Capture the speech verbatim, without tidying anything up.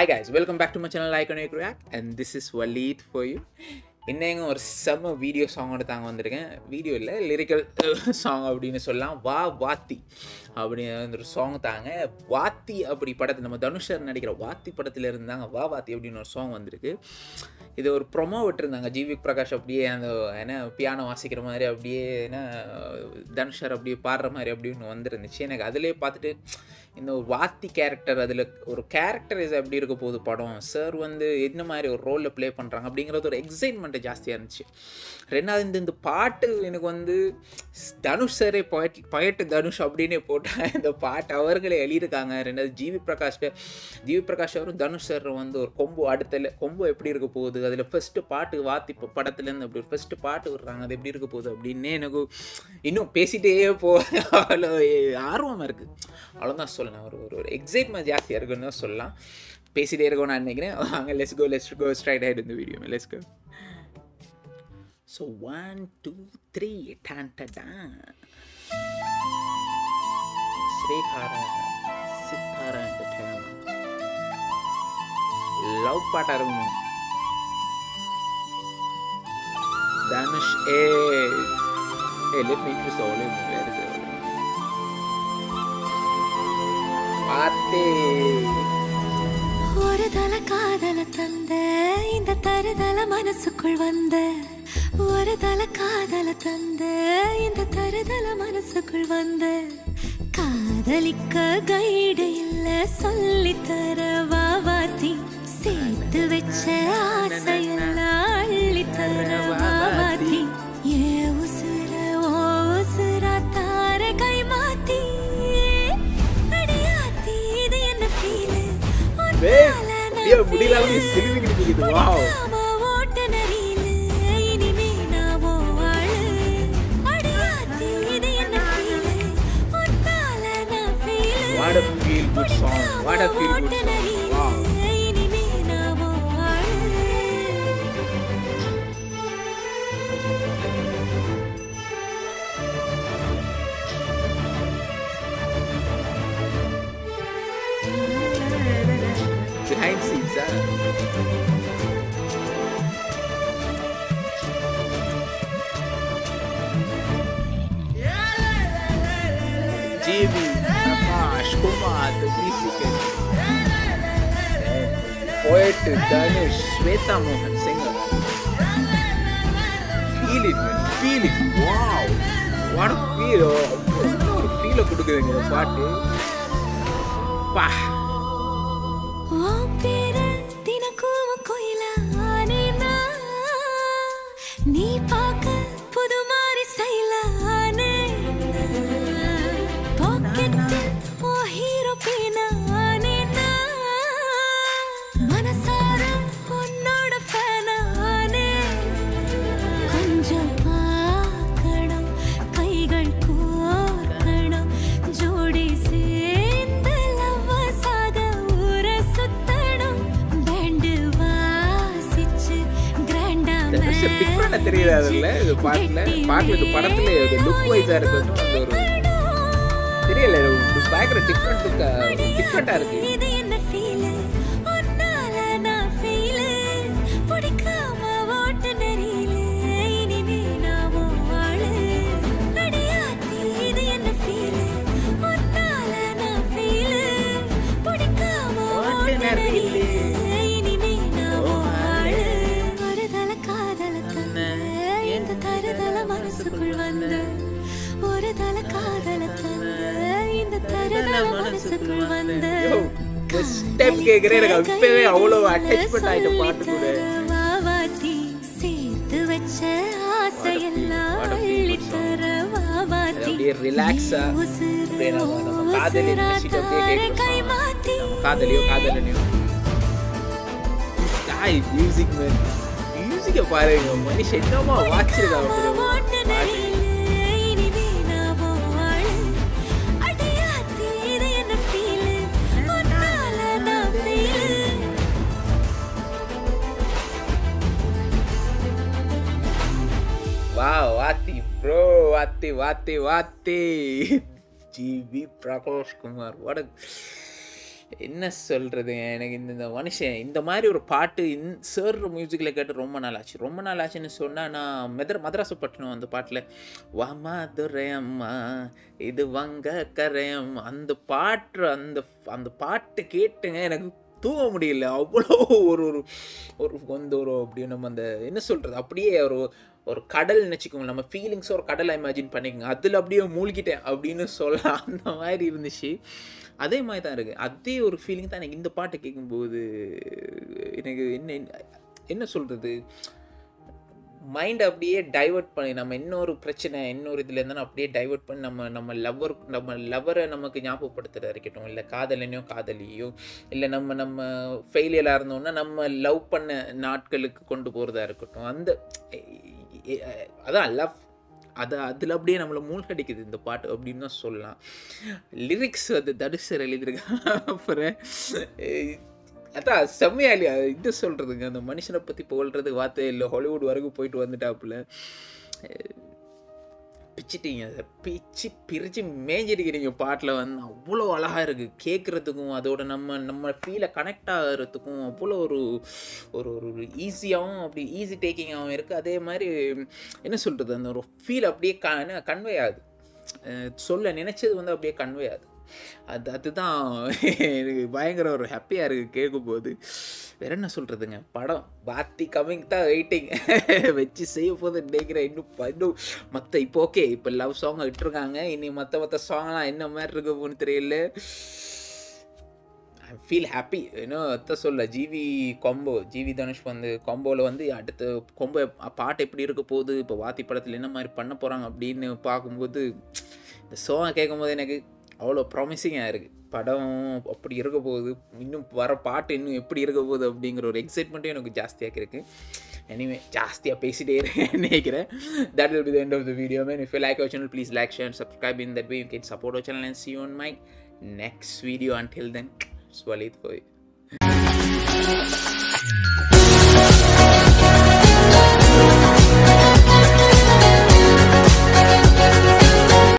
Hi guys, welcome back to my channel Like and React, and this is Waleed for you. இன்னைக்கு ஒரு செம்ம video சாங்கோட தாங்க வந்திருக்கேன். வீடியோ இல்லை, லிரிக்கல் சாங் அப்படின்னு சொல்லலாம். வா வாத்தி அப்படின்னு ஒரு சாங் தாங்க. வாத்தி அப்படி படத்தில் நம்ம தனுஷர் நடிக்கிற வாத்தி படத்தில் இருந்தாங்க வா வாத்தி அப்படின்னு ஒரு சாங் வந்திருக்கு. இது ஒரு ப்ரொமோ விட்டுருந்தாங்க. ஜிவி பிரகாஷ் அப்படியே அந்த என்ன பியானோ வாசிக்கிற மாதிரி அப்படியே என்ன தனுஷர் அப்படியே பாடுற மாதிரி அப்படின்னு வந்துருந்துச்சு. எனக்கு அதிலே பார்த்துட்டு இந்த ஒரு வாத்தி கேரக்டர், அதில் ஒரு கேரக்டரைஸ் எப்படி இருக்க போகுது படம், சார் வந்து என்ன மாதிரி ஒரு ரோலில் ப்ளே பண்ணுறாங்க அப்படிங்கிறது ஒரு எக்ஸைட்மெண்ட்டு ஜாஸ்தியாக இருந்துச்சு. ரெண்டாவது இந்த இந்த பாட்டு எனக்கு வந்து தனுஷ் சாரே பொயட் பொயட்டு தனுஷ் அப்படின்னே போட்டால் இந்த பாட்டு அவர்களே எழுதியிருக்காங்க. ரெண்டாவது ஜிவி பிரகாஷ்ட ஜிவி பிரகாஷ் அவரும் தனுஷ் சார் வந்து ஒரு கொம்பு அடுத்தல கொம்பு எப்படி இருக்க போகுது, அதில் ஃபஸ்ட்டு பாட்டு வாத்தி படத்துலேருந்து அப்படி ஒரு ஃபஸ்ட்டு பாட்டு விடுறாங்க, அது எப்படி இருக்க போகுது அப்படின்னு எனக்கு இன்னும் பேசிகிட்டே போ அவ்வளோ ஆர்வமாக இருக்குது. அவ்வளோதான் சொல்லலாம். ஒரு ஒரு எக்ஸைட்மெண்ட் ஜாஸ்தியாக இருக்குன்னு தான் சொல்லலாம். பேசிகிட்டே இருக்கோம் நான் நினைக்கிறேன். வாங்க let's go let's go straight ஆகிடு இந்த video. Let's go. So one two three டான் டான் ஸ்ரீஹாரா சித்தாரா என்டர்டைன்மெண்ட் லவ் பாட்டாக இருக்கும். தனுஷ் ஏ ஏ let me introduce the volume. Where is the volume? Vaathi ஒரு தல காதல தந்த இந்த தருதல மனசுக்குள் வந்த ஒரு தல காதல தந்த இந்த தருதல மனசுக்குள் வந்த காதலிக்க கைடு இல்ல சொல்லித்தர வா வாத்தி சேர்த்து வச்ச ஆசையெல்லாம் அள்ளித்தர வா வாத்தி ஏ உசுர ஓ உசுர தார கை மாத்தி அடியாத்தி இது என்ன ஃபீல் ஏ முடியல சிலிமிக்கிட்டு இருக்குது. Wow What a feel good song. What a feel good song. Wow. Behind scenes, huh? Jimmy, Prakash, Kumar, the musical, poet Dhanush, Shweta Mohan, singer. Feel it, man. Feel it. Wow. What a feel. What a feel of good party. Pa. நீ பாக்க புது மாதிரி ஸ்டைலானே packet ஓ hero பீனானே மனசார உன்னோட ஃபேனானே கொஞ்சம் பார்க்கணும் கைகள் கோர்க்கணும் ஜோடி சேர்ந்து லவ்வசாக ஊர சுத்தணும் பேண்டு வாசிச்சு கிராண்டா டிஃப்ரெண்டா தெரியுது. அதுல இது பாட்டுல பாட்டுக்கு படத்துல ஒரு லுக் வைஸா இருக்கு. அந்த ஒரு தெரியல பயங்கர டிஃப்ரெண்ட் டிஃப்ரெண்டா இருக்கு. இது என்ன ஃபீல் ஒன்னால நான் ஃபீல் பிடிக்காம ஓட்ட நெறியில இனிமே நான் வாழ அடியாத்தி இது என்ன ஃபீல் ஒன்னால நான் ஃபீல் பிடிக்காம ஓட்ட நெறியில இனிமே நான் வாழ ஒரு தல காதல தந்த இந்த தருதல மனசுக்குள் வந்த ஒரு தல காதல தந்த இந்த தருதல மனசுக்குள் வந்த ஸ்டெப் கேக்குறே எனக்கு அப்பவே அவ்வளவு அட்டாச்மென்ட் ஆயிட்ட பாட்டு கூட. வாவாத்தி சேர்த்து வச்ச ஆசையெல்லாம் அள்ளித்தர வாவாத்தி அப்படியே ரிலாக்ஸா அப்படியே நம்ம நம்ம காதலி நினைச்சிட்டு அப்படியே கேட்கணும். காதலியோ காதலனியோ ஸ்காய் மியூசிக் மேன் மியூசிக்க பாருங்க. மனுஷன் என்னமா வாச்சிருக்காங்க. Wow, Vaathi, bro, Vaathi, Vaathi, Vaathi. G V Prakash Kumar, what a என்ன சொல்கிறது, எனக்கு இந்த இந்த மனுஷன் இந்த மாதிரி ஒரு பாட்டு இன் சார் மியூசிக்கில் கேட்டு ரொம்ப நாள் ஆச்சு. ரொம்ப நாள் ஆச்சுன்னு சொன்னால் நான் மெதர் மதராசு பட்டணம் அந்த பாட்டில் வாமா துரையம்மா இது வங்க கரையம்மா அந்த பாட்டு அந்த அந்த பாட்டு கேட்டுங்க எனக்கு தூங்க முடியல. அவ்வளோ ஒரு ஒரு ஒரு வந்து ஒரு அப்படி நம்ம அந்த என்ன சொல்கிறது அப்படியே ஒரு ஒரு கடல் நினச்சிக்கோங்க, நம்ம ஃபீலிங்ஸ் ஒரு கடலை இமேஜின் பண்ணிக்கோங்க, அதில் அப்படியே மூழ்கிட்டேன் அப்படின்னு சொல்லலாம். அந்த மாதிரி இருந்துச்சு. அதே மாதிரி தான் இருக்குது. அதே ஒரு ஃபீலிங் தான் எனக்கு இந்த பாட்டை கேட்கும்போது. எனக்கு என்ன என்ன சொல்கிறது, மைண்டை அப்படியே டைவெர்ட் பண்ணி நம்ம இன்னொரு பிரச்சனை இன்னொரு இதில் இருந்தாலும் அப்படியே டைவெர்ட் பண்ணி நம்ம நம்ம லவ்வர் நம்ம லவ்வரை நமக்கு ஞாபகப்படுத்துகிறதா இருக்கட்டும், இல்லை காதலனையோ காதலியோ, இல்லை நம்ம நம்ம ஃபெயிலியராக இருந்தோம்னா நம்ம லவ் பண்ண நாட்களுக்கு கொண்டு போகிறதா இருக்கட்டும், அந்த அதான் லவ் அது அதில் அப்படியே நம்மளை மூழ்கடிக்குது இந்த பாட்டு அப்படின்னு தான் சொல்லலாம். லிரிக்ஸ் வந்து தனுஷர் எழுதியிருக்காங்க. அப்புறம் அதான் செம்மையாலி இது சொல்கிறதுங்க, அந்த மனுஷனை பற்றி புகழ்கிறதுக்கு வார்த்தை இல்லை. ஹாலிவுட் வரைக்கும் போயிட்டு வந்துட்டாப்புல பிச்சிட்டீங்க, பிச்சு பிரித்து மேஞ்சிருக்கிறீங்க. பாட்டில் வந்து அவ்வளோ அழகாக இருக்குது கேட்குறதுக்கும், அதோட நம்ம நம்ம ஃபீலை கனெக்ட் ஆகிறதுக்கும் அவ்வளோ ஒரு ஒரு ஒரு ஈஸியாகவும் அப்படி ஈஸி டேக்கிங்காகவும் இருக்குது. அதே மாதிரி என்ன சொல்கிறது, அந்த ஒரு ஃபீல் அப்படியே க கன்வே ஆகுது, சொல்ல நினச்சது வந்து அப்படியே கன்வே ஆகுது. அது அதுதான் எனக்கு பயங்கர ஒரு ஹாப்பியாக இருக்குது கேட்கும்போது. வேறு என்ன சொல்கிறதுங்க, படம் வாத்தி கம்மிங் தான் வெயிட்டிங் வச்சு செய்ய போது நினைக்கிறேன். இன்னும் இன்னும் மற்ற இப்போ ஓகே இப்போ லவ் சாங்கை விட்டுருக்காங்க, இனி மற்ற மற்ற சாங்லாம் என்ன மாதிரி இருக்க போன்னு தெரியல. I feel happy. இன்னும் அத்தை சொல்ல ஜிவி கொம்போ ஜிவி தனுஷ் வந்து கொம்போவில் வந்து அடுத்த கொம்போ பாட்டு எப்படி இருக்க போகுது, இப்போ வாத்தி படத்தில் என்ன மாதிரி பண்ண போகிறாங்க அப்படின்னு பார்க்கும்போது இந்த சாங்கை கேட்கும்போது எனக்கு அவ்வளோ ப்ராமிசிங்காக இருக்குது. படம் அப்படி இருக்க போகுது, இன்னும் வர பாட்டு இன்னும் எப்படி இருக்க போகுது அப்படிங்கிற ஒரு எக்ஸைட்மெண்ட்டும் எனக்கு ஜாஸ்தியாக இருக்குது. எனிவே ஜாஸ்தியாக பேசிட்டே நினைக்கிறேன். That will be the end of the video, man. If you like our channel, please like, share and subscribe. In that way you can support our channel and see you on my next video. Until then, it's Walid for you.